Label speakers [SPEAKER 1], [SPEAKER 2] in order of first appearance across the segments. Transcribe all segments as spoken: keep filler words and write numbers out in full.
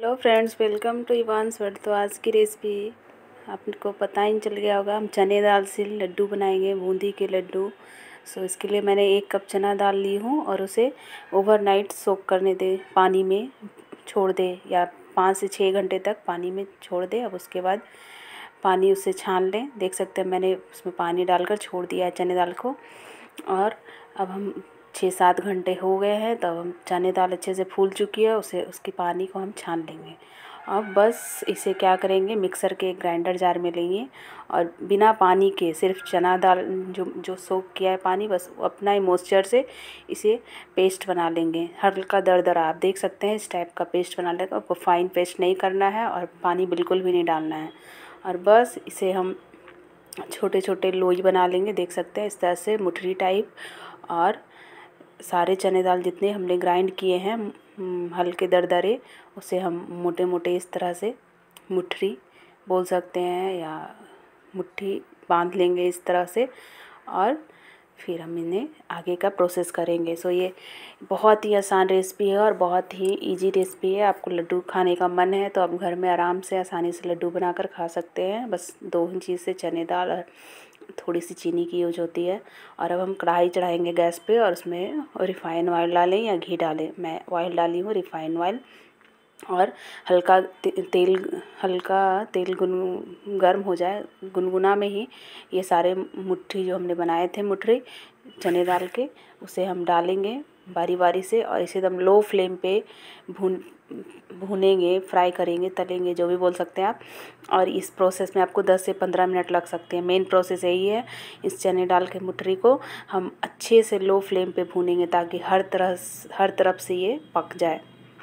[SPEAKER 1] Hello friends, welcome to Evan's world. तो आज की रेसिपी आपको पता ही चल गया होगा, हम चने दाल से लड्डू बनाएंगे, बूंदी के लड्डू। सो इसके लिए मैंने एक कप चना दाल ली हूँ और उसे ओवरनाइट सोक करने दे, पानी में छोड़ दे, या पाँच से छः घंटे तक पानी में छोड़ दे। अब उसके बाद पानी उससे छान लें। देख सकते हैं मैंने उसमें पानी डालकर छोड़ दिया है चने दाल को। और अब हम छः सात घंटे हो गए हैं, तब हम चने दाल अच्छे से फूल चुकी है, उसे उसकी पानी को हम छान लेंगे। अब बस इसे क्या करेंगे, मिक्सर के ग्राइंडर जार में लेंगे और बिना पानी के सिर्फ चना दाल जो जो सोक किया है पानी, बस अपना ही मॉइस्चर से इसे पेस्ट बना लेंगे। हल्का दरदरा, आप देख सकते हैं इस टाइप का पेस्ट बना लेगा। आपको फाइन पेस्ट नहीं करना है और पानी बिल्कुल भी नहीं डालना है। और बस इसे हम छोटे छोटे लोई बना लेंगे, देख सकते हैं इस तरह से मुठरी टाइप। और सारे चने दाल जितने हमने ग्राइंड किए हैं हल्के दरदरे, उसे हम मोटे मोटे इस तरह से मुठरी बोल सकते हैं या मुट्ठी बांध लेंगे इस तरह से। और फिर हम इन्हें आगे का प्रोसेस करेंगे। सो ये बहुत ही आसान रेसिपी है और बहुत ही इजी रेसिपी है। आपको लड्डू खाने का मन है तो आप घर में आराम से आसानी से लड्डू बनाकर खा सकते हैं। बस दो ही चीज़ से, चने दाल और थोड़ी सी चीनी की यूज होती है। और अब हम कढ़ाई चढ़ाएंगे गैस पे और उसमें रिफ़ाइन ऑयल डालें या घी डालें। मैं ऑयल डाली हूँ, रिफ़ाइन ऑयल। और हल्का ते, तेल हल्का तेल गुन गर्म हो जाए, गुनगुना में ही ये सारे मुट्ठी जो हमने बनाए थे मुठरी चने दाल के, उसे हम डालेंगे बारी बारी से। और इसे एकदम लो फ्लेम पे भून भूनेंगे, फ्राई करेंगे, तलेंगे, जो भी बोल सकते हैं आप। और इस प्रोसेस में आपको दस से पंद्रह मिनट लग सकते हैं। मेन प्रोसेस यही है। इस चने दाल के मुठरी को हम अच्छे से लो फ्लेम पे भूनेंगे ताकि हर तरह हर तरफ से ये पक जाए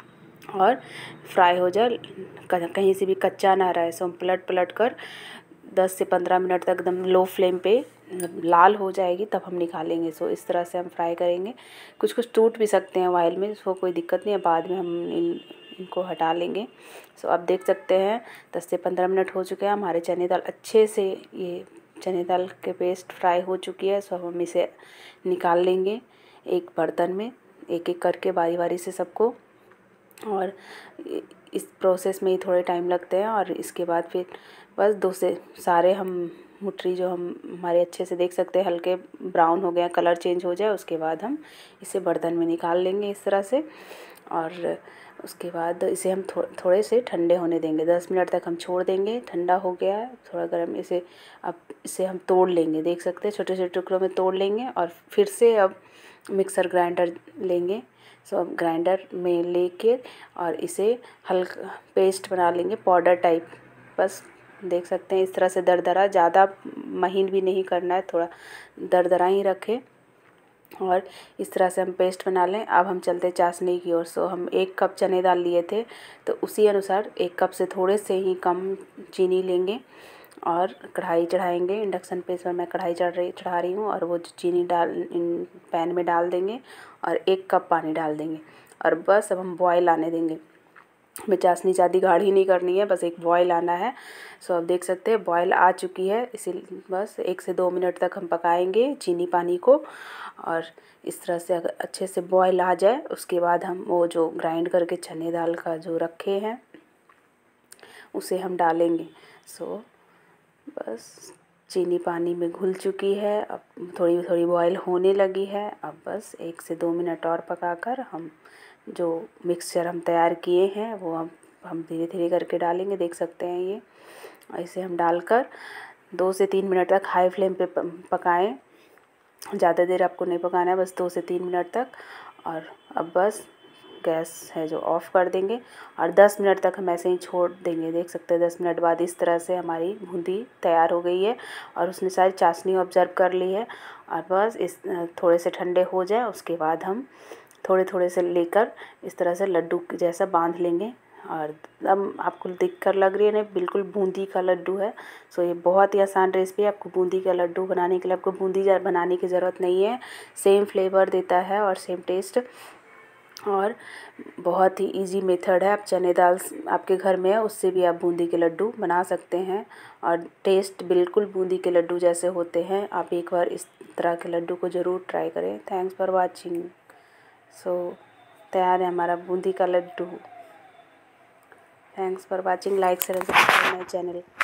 [SPEAKER 1] और फ्राई हो जाए, कहीं से भी कच्चा ना रहे। सो हम पलट पलट कर दस से पंद्रह मिनट तक एकदम लो फ्लेम पे लाल हो जाएगी, तब हम निकालेंगे। सो इस तरह से हम फ्राई करेंगे। कुछ कुछ टूट भी सकते हैं ऑयल में, सो कोई दिक्कत नहीं है, बाद में हम इन इनको हटा लेंगे। सो आप देख सकते हैं दस से पंद्रह मिनट हो चुके हैं, हमारे चने दाल अच्छे से, ये चने दाल के पेस्ट फ्राई हो चुकी है। सो हम इसे निकाल लेंगे एक बर्तन में, एक एक करके बारी बारी से सबको। और इस प्रोसेस में ही थोड़े टाइम लगते हैं। और इसके बाद फिर बस दो से सारे हम मुठरी जो हम हमारे अच्छे से देख सकते हैं हल्के ब्राउन हो गया, कलर चेंज हो जाए, उसके बाद हम इसे बर्तन में निकाल लेंगे इस तरह से। और उसके बाद इसे हम थो, थोड़े से ठंडे होने देंगे। दस मिनट तक हम छोड़ देंगे। ठंडा हो गया है थोड़ा गर्म, इसे अब इसे हम तोड़ लेंगे, देख सकते हैं छोटे छोटे टुकड़ों में तोड़ लेंगे। और फिर से अब मिक्सर ग्राइंडर लेंगे। सो अब ग्राइंडर में लेके और इसे हल्का पेस्ट बना लेंगे, पाउडर टाइप। बस देख सकते हैं इस तरह से दरदरा, ज़्यादा महीन भी नहीं करना है, थोड़ा दरदरा ही रखें। और इस तरह से हम पेस्ट बना लें। अब हम चलते चाशनी की ओर। सो हम एक कप चने दाल लिए थे तो उसी अनुसार एक कप से थोड़े से ही कम चीनी लेंगे और कढ़ाई चढ़ाएंगे। इंडक्शन पे इस पर मैं कढ़ाई चढ़ रही चढ़ा रही हूँ और वो चीनी डाल इन पैन में डाल देंगे और एक कप पानी डाल देंगे। और बस अब हम बॉयल आने देंगे। हमें चाशनी ज़्यादा गाढ़ी नहीं करनी है, बस एक बॉयल आना है। सो अब देख सकते हैं बॉयल आ चुकी है। इसी बस एक से दो मिनट तक हम पकाएंगे चीनी पानी को। और इस तरह से अगर अच्छे से बॉयल आ जाए, उसके बाद हम वो जो ग्राइंड करके चने दाल का जो रखे हैं उसे हम डालेंगे। सो बस चीनी पानी में घुल चुकी है, अब थोड़ी थोड़ी बॉयल होने लगी है। अब बस एक से दो मिनट और पकाकर हम जो मिक्सचर हम तैयार किए हैं वो हम हम धीरे धीरे करके डालेंगे, देख सकते हैं ये। इसे हम डालकर दो से तीन मिनट तक हाई फ्लेम पे पकाएं। ज़्यादा देर आपको नहीं पकाना है, बस दो से तीन मिनट तक। और अब बस गैस है जो ऑफ़ कर देंगे और दस मिनट तक हम ऐसे ही छोड़ देंगे। देख सकते हैं दस मिनट बाद इस तरह से हमारी बूंदी तैयार हो गई है और उसने सारी चाशनी ऑब्जर्व कर ली है। और बस इस थोड़े से ठंडे हो जाए, उसके बाद हम थोड़े थोड़े से लेकर इस तरह से लड्डू जैसा बांध लेंगे। और अब आपको दिख कर लग रही है ना, बिल्कुल बूंदी का लड्डू है। सो ये बहुत ही आसान रेसिपी है। आपको बूंदी का लड्डू बनाने के लिए आपको बूंदी बनाने की ज़रूरत नहीं है, सेम फ्लेवर देता है और सेम टेस्ट। और बहुत ही इजी मेथड है। आप चने दाल आपके घर में है उससे भी आप बूंदी के लड्डू बना सकते हैं और टेस्ट बिल्कुल बूंदी के लड्डू जैसे होते हैं। आप एक बार इस तरह के लड्डू को ज़रूर ट्राई करें। Thanks for watching. सो तैयार है हमारा बूंदी का laddoo. Thanks for watching, like share and subscribe my channel.